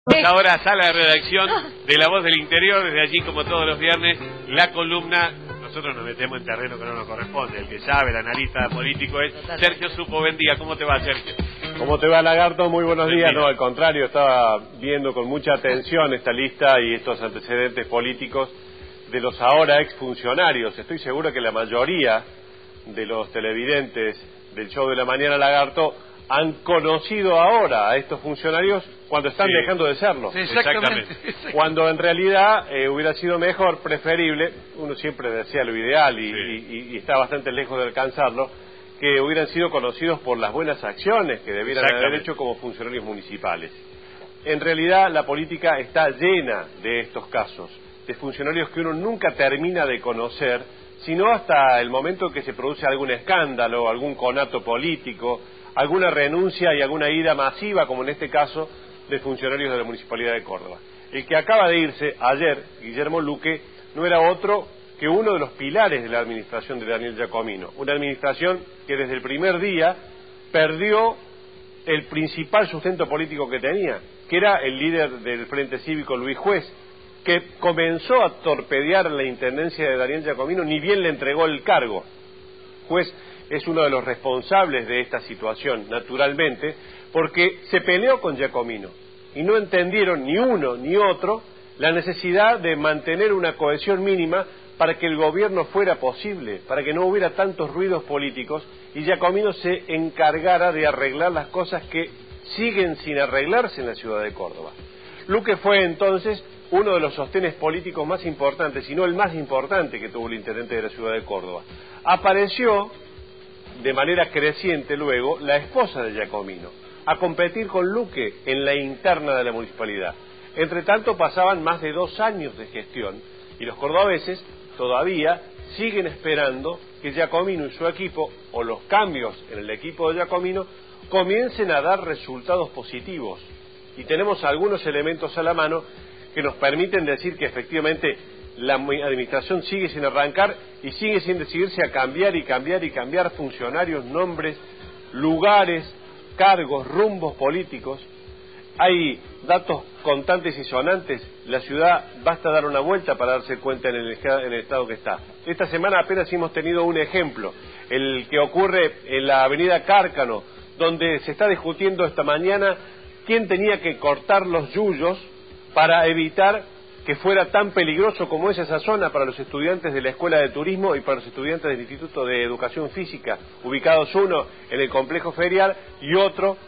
Ahora sala de redacción de La Voz del Interior, desde allí como todos los viernes, la columna, nosotros nos metemos en terreno que no nos corresponde, el que sabe, el analista político es Sergio Supo. Buen día, ¿cómo te va, Sergio? ¿Cómo te va, Lagarto? Muy buenos días. No, al contrario, estaba viendo con mucha atención esta lista y estos antecedentes políticos de los ahora exfuncionarios. Estoy seguro que la mayoría de los televidentes del show de la mañana, Lagarto, han conocido ahora a estos funcionarios cuando están dejando de serlo. Sí, exactamente. Cuando en realidad hubiera sido mejor, preferible, uno siempre desea lo ideal y está bastante lejos de alcanzarlo, que hubieran sido conocidos por las buenas acciones que debieran haber hecho como funcionarios municipales. En realidad la política está llena de estos casos, de funcionarios que uno nunca termina de conocer, sino hasta el momento que se produce algún escándalo, algún conato político, alguna renuncia y alguna ida masiva, como en este caso, de funcionarios de la Municipalidad de Córdoba. El que acaba de irse ayer, Guillermo Luque, no era otro que uno de los pilares de la administración de Daniel Giacomino. Una administración que desde el primer día perdió el principal sustento político que tenía, que era el líder del Frente Cívico, Luis Juez, que comenzó a torpedear la intendencia de Daniel Giacomino, ni bien le entregó el cargo. Juez es uno de los responsables de esta situación, naturalmente, porque se peleó con Giacomino y no entendieron ni uno ni otro la necesidad de mantener una cohesión mínima para que el gobierno fuera posible, para que no hubiera tantos ruidos políticos y Giacomino se encargara de arreglar las cosas que siguen sin arreglarse en la ciudad de Córdoba. Luque fue entonces uno de los sostenes políticos más importantes, si no el más importante que tuvo el intendente de la ciudad de Córdoba. Apareció de manera creciente luego la esposa de Giacomino a competir con Luque en la interna de la municipalidad. Entre tanto pasaban más de 2 años de gestión y los cordobeses todavía siguen esperando que Giacomino y su equipo, o los cambios en el equipo de Giacomino, comiencen a dar resultados positivos. Y tenemos algunos elementos a la mano que nos permiten decir que efectivamente la administración sigue sin arrancar y sigue sin decidirse a cambiar y cambiar y cambiar funcionarios, nombres, lugares, cargos, rumbos políticos. Hay datos contantes y sonantes. La ciudad basta dar una vuelta para darse cuenta en el estado que está. Esta semana apenas hemos tenido un ejemplo, el que ocurre en la avenida Cárcano, donde se está discutiendo esta mañana quién tenía que cortar los yuyos para evitar que fuera tan peligroso como es esa zona para los estudiantes de la Escuela de Turismo y para los estudiantes del Instituto de Educación Física, ubicados uno en el complejo ferial y otro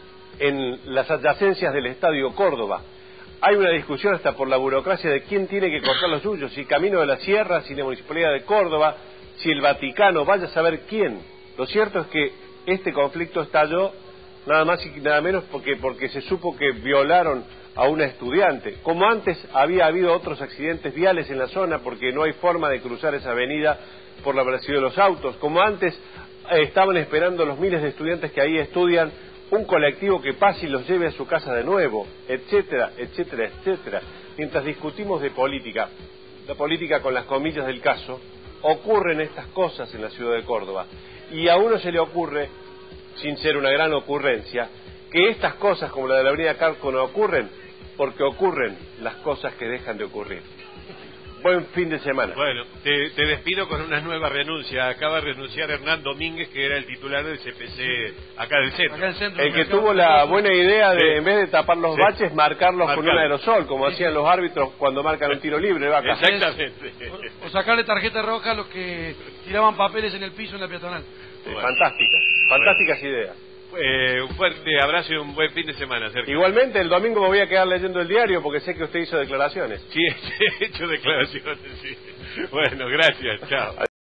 en las adyacencias del Estadio Córdoba. Hay una discusión hasta por la burocracia de quién tiene que cortar los suyos, si Camino de la Sierra, si la Municipalidad de Córdoba, si el Vaticano, vaya a saber quién. Lo cierto es que este conflicto estalló nada más y nada menos porque se supo que violaron a una estudiante. Como antes había habido otros accidentes viales en la zona porque no hay forma de cruzar esa avenida por la velocidad de los autos. Como antes estaban esperando los miles de estudiantes que ahí estudian un colectivo que pase y los lleve a su casa de nuevo, etcétera, etcétera, etcétera. Mientras discutimos de política, la política con las comillas del caso, ocurren estas cosas en la ciudad de Córdoba. Y a uno se le ocurre, sin ser una gran ocurrencia, que estas cosas como la de la avenida Cárcano ocurren porque ocurren las cosas que dejan de ocurrir. Buen fin de semana. Bueno, te despido con una nueva renuncia. Acaba de renunciar Hernán Domínguez, que era el titular del CPC acá del centro. El que tuvo la buena idea de, en vez de tapar los baches, marcarlos con un aerosol, como hacían los árbitros cuando marcan un tiro libre. Vaca. Exactamente. O sacarle tarjeta roja a los que tiraban papeles en el piso en la peatonal. Bueno. Fantásticas ideas. Un fuerte abrazo y un buen fin de semana, Sergio. Igualmente, el domingo me voy a quedar leyendo el diario porque sé que usted hizo declaraciones. Sí, he hecho declaraciones, sí. Bueno, gracias, chao.